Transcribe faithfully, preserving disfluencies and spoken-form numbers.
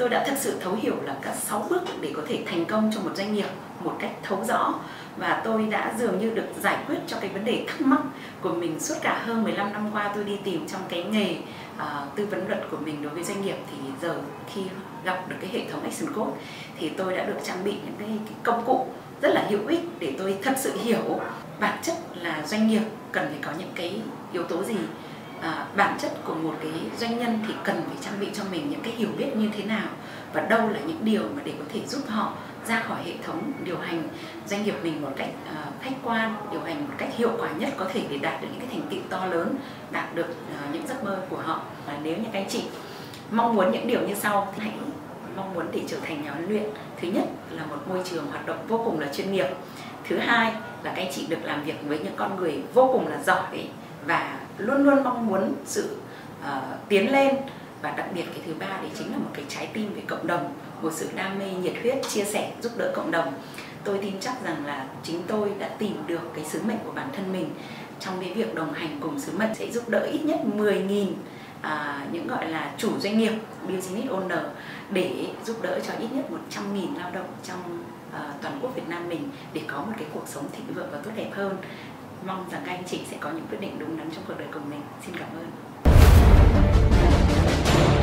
tôi đã thực sự thấu hiểu là các sáu bước để có thể thành công trong một doanh nghiệp một cách thấu rõ, và tôi đã dường như được giải quyết cho cái vấn đề thắc mắc của mình suốt cả hơn mười lăm năm qua tôi đi tìm trong cái nghề uh, tư vấn luật của mình đối với doanh nghiệp. Thì giờ khi gặp được cái hệ thống Action Code thì tôi đã được trang bị những cái, cái công cụ rất là hữu ích để tôi thật sự hiểu bản chất là doanh nghiệp cần phải có những cái yếu tố gì. À, bản chất của một cái doanh nhân thì cần phải trang bị cho mình những cái hiểu biết như thế nào, và đâu là những điều mà để có thể giúp họ ra khỏi hệ thống điều hành doanh nghiệp mình một cách uh, khách quan, điều hành một cách hiệu quả nhất có thể để đạt được những cái thành tựu to lớn, đạt được uh, những giấc mơ của họ. Và nếu như các anh chị mong muốn những điều như sau thì hãy mong muốn để trở thành nhà huấn luyện. Thứ nhất là một môi trường hoạt động vô cùng là chuyên nghiệp. Thứ hai là các anh chị được làm việc với những con người vô cùng là giỏi và luôn luôn mong muốn sự uh, tiến lên. Và đặc biệt cái thứ ba đấy chính là một cái trái tim về cộng đồng, một sự đam mê, nhiệt huyết, chia sẻ, giúp đỡ cộng đồng. Tôi tin chắc rằng là chính tôi đã tìm được cái sứ mệnh của bản thân mình trong cái việc đồng hành cùng sứ mệnh sẽ giúp đỡ ít nhất mười nghìn à, những gọi là chủ doanh nghiệp, business owner, để giúp đỡ cho ít nhất một trăm nghìn lao động trong à, toàn quốc Việt Nam mình để có một cái cuộc sống thịnh vượng và tốt đẹp hơn. Mong rằng các anh chị sẽ có những quyết định đúng đắn trong cuộc đời của mình. Xin cảm ơn.